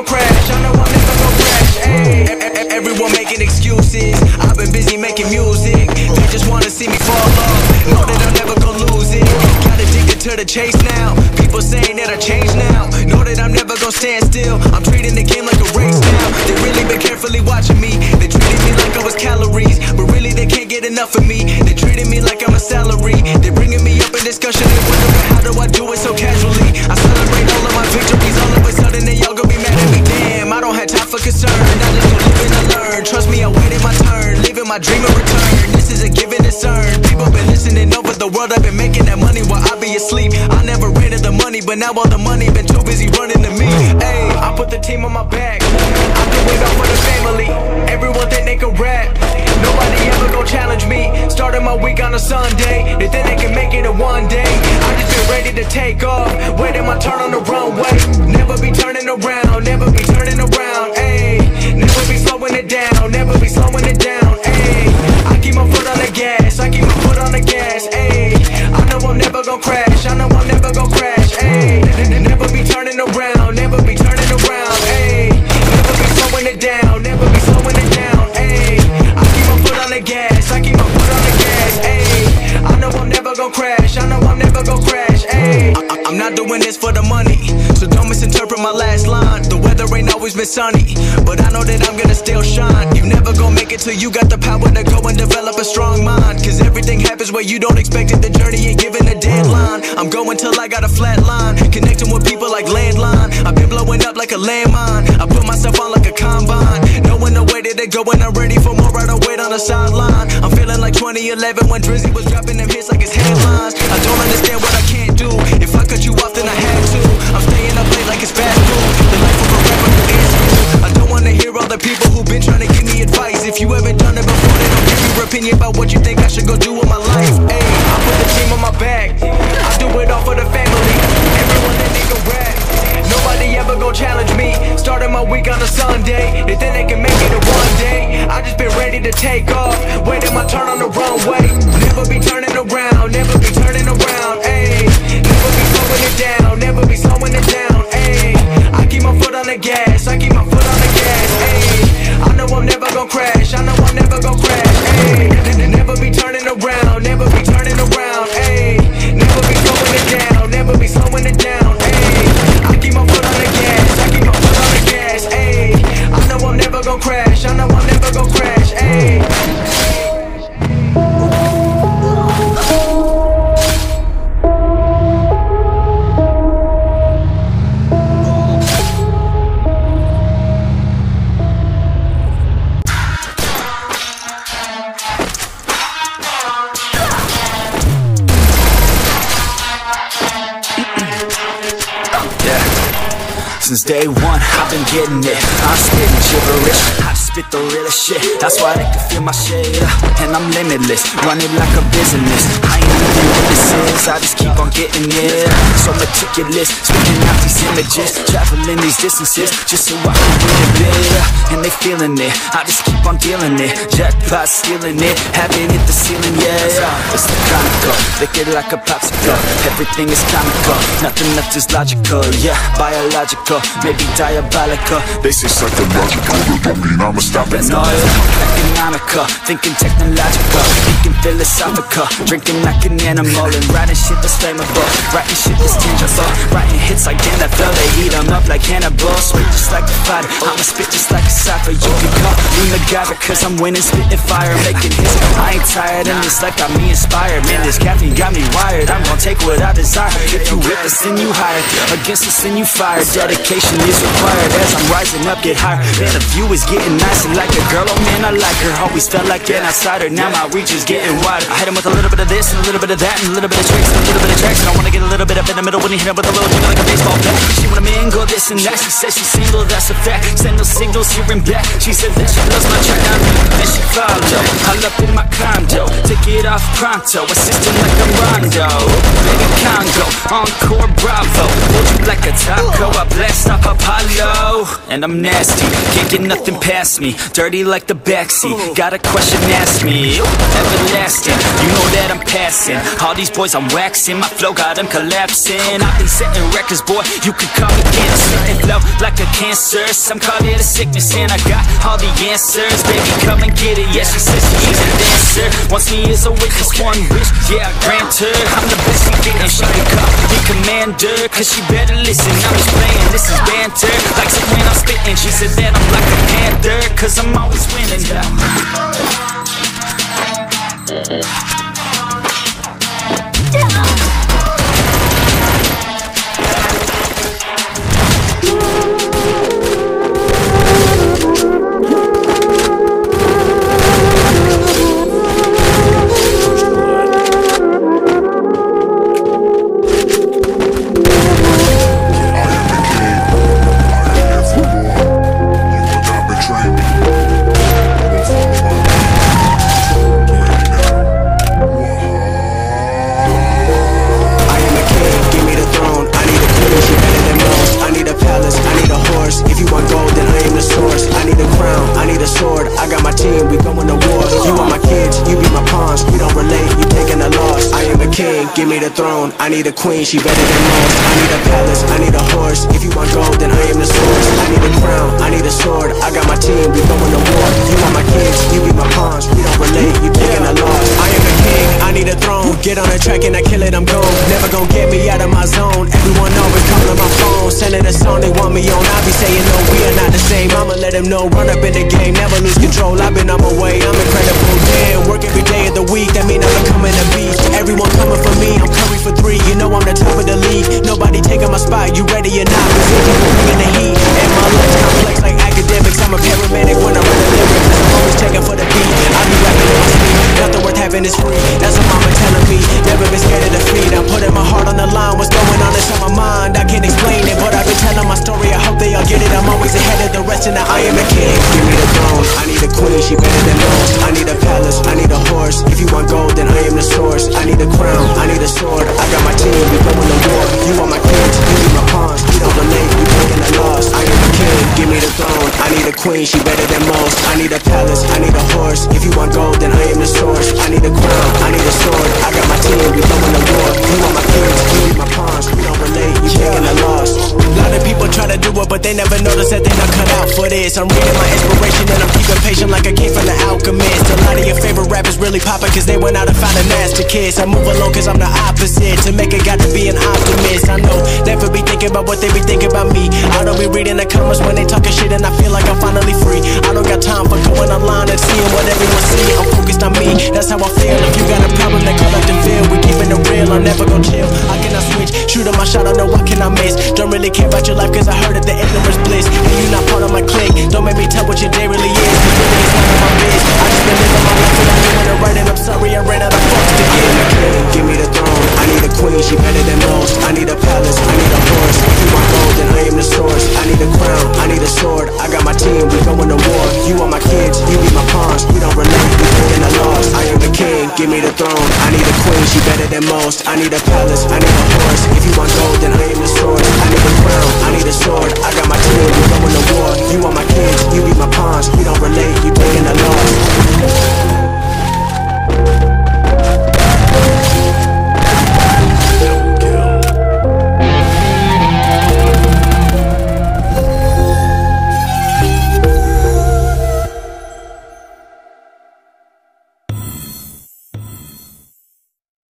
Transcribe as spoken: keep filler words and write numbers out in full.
gon' crash, I know I'm never gon' crash. Ay, everyone making excuses, I've been busy making music. They just wanna see me fall off, know that I'm never gon' lose it. Got addicted to the chase now, people saying that I changed now. Know that I'm never gon' stand still, I'm treating the game like a race now. They really been carefully watching me, they treated me like I was calories, but really they can't get enough of me. They treated me like I'm a salary, they bringing me up in discussion. They wondering how do I do it so casually. I celebrate all of my victories, all of a sudden they all gon' be mad at me. Damn, I don't have time for concern, I just go live and I learn. Trust me, I waited my turn, living my dream in return. This is a given concern, people been listening over the world. I've been making that money while I be asleep. I never ran to the money, but now all the money been too busy running to me. Hey, I put the team on my back, I do it all for the family. Everyone think they can rap, nobody ever gon' challenge me. Started my week on a Sunday, they think they can make it in one day. I just been ready to take off, waiting my turn on the runway. Never be turning around, never be turning around, ayy. Never be slowing it down, never be slowing it down, ayy. I keep my foot on the gas, I keep my foot on the gas, ayy. I know I'm never gon' crash, I know I'm never gon' crash, ayy. Never be turning around, never be turning around, ayy. Never be slowing it down, never be slowing it down, ayy. I keep my foot on the gas, I keep my foot on the gas, ayy. I know I'm never gon' crash, I know I'm never gon' crash, ayy. I'm not doing this for the money, so don't misinterpret my last line. The weather ain't always been sunny, but I know that I'm gonna still shine. You never gon' make it till you got the power to go and develop a strong mind. Cause everything happens where you don't expect it, the journey ain't given a deadline. I'm going till I got a flat line, connecting with people like landline. I've been blowing up like a landmine, I put myself on like a combine. Knowing the way that they go and I'm ready for more, I don't wait on the sideline. I'm feeling like twenty eleven when Drizzy was dropping them hits like his headlines. I don't understand what I can't do, if I cut you off then I had to. I'm staying up late like it's fast food, the life of a rapper who is you. I don't wanna hear all the people who been trying to give me advice. If you haven't done it before, then don't give your opinion about what you think I should go do with my life. Ayy, I put the team on my back, I do it all for the family. Everyone that nigga rap, nobody ever gon' challenge me. Started my week on a Sunday, they think they can make it in one day. I just been ready to take off, waiting my turn on the runway. Never be turning around, never be turning around, ayy. Never be slowing it down, never be slowing it down, ayy. I keep my foot on the gas, I keep my foot on the gas, ayy. I know I'm never gon' crash, I know I'm never gon' crash, ayy. Never be turning around, never be turning around, ayy. Never be slowing it down, never be slowing it down, ayy. I keep my foot on the gas, I keep my foot on the gas, ayy. I know I'm never gon' crash, I know I'm never gon' crash, ayy. Since day one, I've been getting it. I'm spitting gibberish, I just spit the realest shit. That's why they can feel my shade, and I'm limitless, running like a business. I ain't even what this is, I just keep on getting it. So meticulous, spitting out these images, traveling these distances, just so I can get it big. And they feeling it, I just keep on dealing it. Jackpot stealing it, having hit the ceiling, yeah. It's the comical, lick it like a popsicle. Everything is comical, nothing left is logical, yeah. Biological, maybe diabolical. They say psychological, but don't mean I'ma stop it. No, economical, thinking technological, thinking philosophical, drinking like an animal, and writing shit that's flammable, writing shit that's tangible, writing hits like Dan that fell, they heat them up like cannibals. Spit just like a fighter, I'ma spit just like a cipher. You can call me MacGyver, cause I'm winning, spitting fire, making hits. I ain't tired, and this life got me inspired. Man, this caffeine got me wired, I'm gon' take what I desire. If you with us, then you hired, against us, then you fired. Dedication is required as I'm rising up, get higher. Man, the view is getting nicer, like a girl, oh man, I like her. Always felt like an outsider, now my reach is getting wider. I hit him with a little bit of this, and a little bit of that, and a little bit of tricks, and a little bit of tracks. And I wanna get a little bit up in the middle when you hit him with a little thing like a baseball bat. She wanna mingle this and that, she says she's single, that's a fact. Send no signals here and back, she said that she loves my track. Now then she followed, I left in my condo, take it off pronto, assisting like a Rondo. Baby Congo, Encore Bravo, hold you like a taco, I blast off Apollo. And I'm nasty, can't get nothing past me, dirty like the backseat, got a question, ask me. Everlasting, you know that I'm passing, all these boys I'm waxing, my flow got them collapsing. I've been setting records, boy, you can call me Anderson, and flow like a a cancer. Some call it a sickness and I got all the answers. Baby, come and get it, yeah, she says she's a dancer. Wants me as a witness, one wish, yeah, I grant her. I'm the best she get and she can call me commander. Cause she better listen, I'm just playing, this is banter. Likes it when I'm spitting, she said that I'm like a panther. Cause I'm always winning, yeah. Give me the throne, I need a queen, she better than most. I need a palace, I need a horse. If you want gold, then I am the source. I need a crown, I need a sword. I got my team, we going to war. You want my kids, you be my pawns. We don't relate, you taking a loss. I am the king, I need a throne. Get on the track and I kill it, I'm gone. Never gonna get me out of my zone. Everyone always calling my phone, sending a song they want me on. I be saying no, we are not the same. I'ma let them know, run up in the game, never lose control. I've been on my way, I'm incredible. Damn, work every day of the week, that mean I'm becoming a beast. Everyone coming for me, I'm Curry for three, you know I'm the top of the league. Nobody taking my spot, you ready or not? Cause people bringing the heat. And my life's complex like academics. I'm a paramedic when I run the lyrics. I'm always checking for the beat. I be rapping in my sleep. Nothing worth having is free. That's what mama telling me. Never been scared of defeat. I'm putting my heart on the line. What's going on inside my mind? I can't explain it, but I've been telling my story. I hope they all get it. I'm always ahead of the rest, and now I am the king. Give me the throne. I need a queen, she better than most. I need a palace, I need a horse. If you want gold, then I am the source. I need a crown, I need a sword. I got my team, we going to war. You want my kids, you be my pawns. We don't relate, we taking a loss. I am the king, give me the throne. I need a queen, she better than most. I need a palace, I need a horse. If you want gold, then I am the source. I need a crown, I need a sword. I got my team, we going to war. You want my kids, you be my pawns. We don't relate, you taking a loss. A lot of people try to do it, but they never notice that they not cut out for this. I'm reading my inspiration and I'm keeping patient like I came from the Alchemist. A lot of your favorite rappers really poppin' cause they went out and found a master kiss. I move along cause I'm the opposite. To make it got to be an optimist. I know, never be thinking about what they be thinking about me. I don't be reading the comments when they talking shit and I feel like I'm finally free. I don't got time for going online and seeing what everyone see. I'm focused on me, that's how I feel. If you got a problem, then call up the field. We keeping it real, I'm never gon' chill. I cannot switch, shooting my shot, I know what can I miss. Don't really care about your life cause I heard that the ignorance bliss. And you not part of my clique, don't make me tell what your day really is. Cause really it's none of my biz. I just been living my life and I'm doing it right. And I'm sorry I ran out of fucks to give. Give me the throne, I need a queen, she better than most. I need a palace, I need a horse. If you want gold, then I am the source. I need a crown, I need a sword. I got my team, we going to war. You want my kids, you be my pawns. We don't relate, we taking a loss. I am the king, give me the throne. I need a queen, she better than most. I need a palace, I need a horse. If you want gold, then I am the source. I need a crown, I need a sword. I got my team, we going to war. You want my kids, you be my pawns. We don't